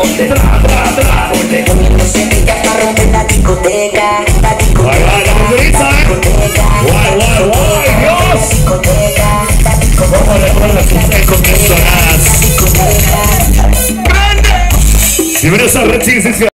Poniéndose rica para romper la discoteca. La discoteca. Dios. ¿Cómo le pones usted con personas? Grande. Bienvenidos a Red Chicks.